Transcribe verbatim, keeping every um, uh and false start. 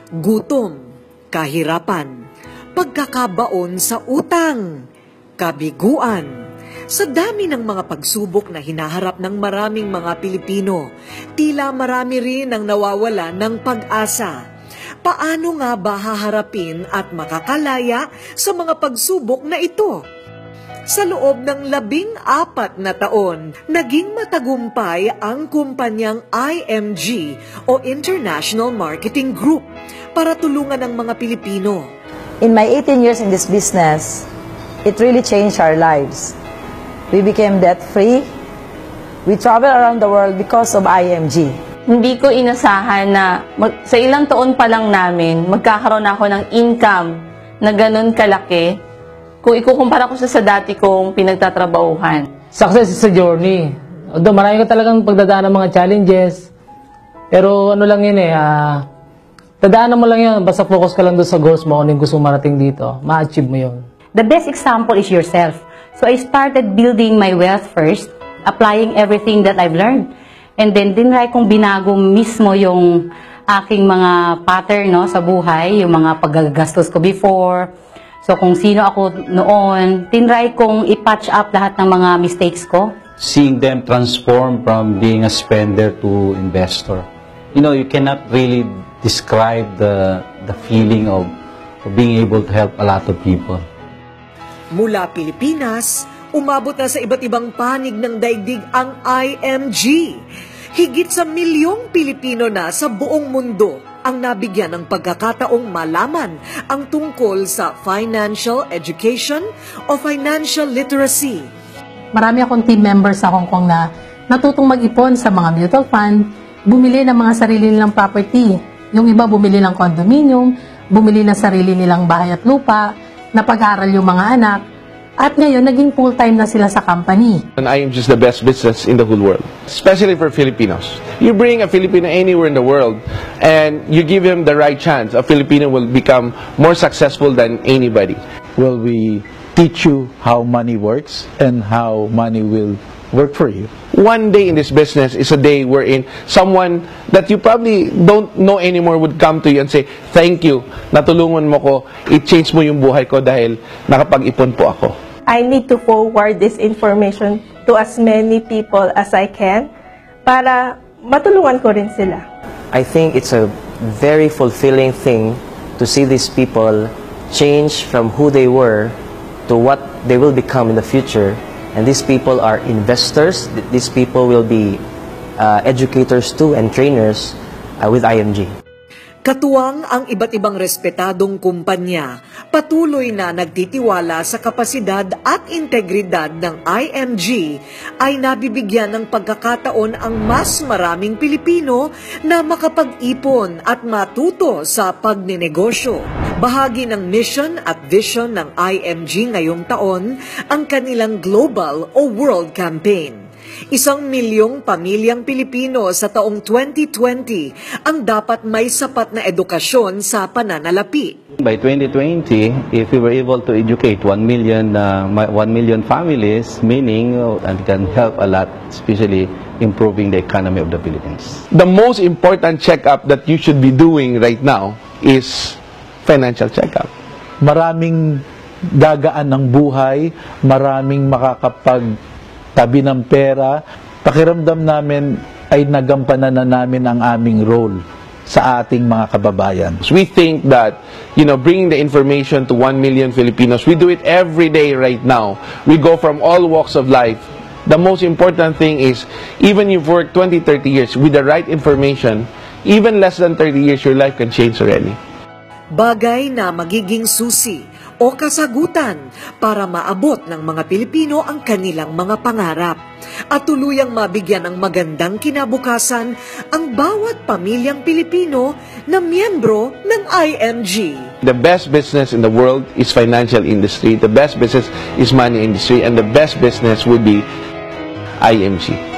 gutom, kahirapan, pagkakabaon sa utang, kabiguan. Sa dami ng mga pagsubok na hinaharap ng maraming mga Pilipino, tila marami rin ang nawawala ng pag-asa. Paano nga ba haharapin at makakalaya sa mga pagsubok na ito? Sa loob ng labing apat na taon, naging matagumpay ang kumpanyang I M G o International Marketing Group para tulungan ang mga Pilipino. In my eighteen years in this business, it really changed our lives. We became debt-free. We travel around the world because of I M G. Hindi ko inasahan na mag, sa ilang taon pa lang namin, magkakaroon ako ng income na ganun kalaki kung ikukumpara ko sa dati kong pinagtatrabahuhan. Success is a journey. Although marami ka talagang pagdadaan ng mga challenges, pero ano lang yun eh, uh, dadaanan mo lang yun, basta focus ka lang doon sa goals mo, kung yung gusto marating dito, ma-achieve mo yun. The best example is yourself. So I started building my wealth first, applying everything that I've learned. And then, dinray kong binago mismo yung aking mga pattern no, sa buhay, yung mga paggagastos ko before. So kung sino ako noon, tinry kong i-patch up lahat ng mga mistakes ko. Seeing them transform from being a spender to investor. You know, you cannot really describe the, the feeling of, of being able to help a lot of people. Mula Pilipinas, umabot na sa iba't ibang panig ng daigdig ang I M G. Higit sa milyong Pilipino na sa buong mundo ang nabigyan ng pagkakataong malaman ang tungkol sa financial education o financial literacy. Marami akong team members sa Hong Kong na natutong mag-ipon sa mga mutual fund, bumili ng mga sarili nilang property. Yung iba bumili ng condominium, bumili ng sarili nilang bahay at lupa, napag-aral yung mga anak, at ngayon naging full-time na sila sa company. And I am just the best business in the whole world, especially for Filipinos. You bring a Filipino anywhere in the world and you give him the right chance, a Filipino will become more successful than anybody. Will we teach you how money works and how money will work for you? One day in this business is a day wherein someone that you probably don't know anymore would come to you and say, thank you, natulungan mo ko, i-change mo yung buhay ko dahil nakapag-ipon po ako. I need to forward this information to as many people as I can para matulungan ko rin sila. I think it's a very fulfilling thing to see these people change from who they were to what they will become in the future. And these people are investors. These people will be uh, educators too and trainers uh, with I M G. Katuwang ang iba't ibang respetadong kumpanya, patuloy na nagtitiwala sa kapasidad at integridad ng I M G ay nabibigyan ng pagkakataon ang mas maraming Pilipino na makapag-ipon at matuto sa pagnenegosyo. Bahagi ng mission at vision ng I M G ngayong taon ang kanilang global o world campaign. Isang milyong pamilyang Pilipino sa taong twenty twenty ang dapat may sapat na edukasyon sa pananalapi. By twenty twenty, if we were able to educate one million, uh, one million families, meaning uh, and can help a lot, especially improving the economy of the Philippines. The most important checkup that you should be doing right now is financial checkup. Maraming gagaan ng buhay, maraming makakapag tabi ng pera, pakiramdam namin ay nagampanan na namin ang aming role sa ating mga kababayan. So we think that, you know, bringing the information to one million Filipinos, we do it every day right now. We go from all walks of life. The most important thing is, even you've worked twenty, thirty years, with the right information, even less than thirty years, your life can change already. Bagay na magiging susi o kasagutan para maabot ng mga Pilipino ang kanilang mga pangarap at tuluyang mabigyan ng magandang kinabukasan ang bawat pamilyang Pilipino na miyembro ng I M G. The best business in the world is financial industry, the best business is money industry, and the best business would be I M G.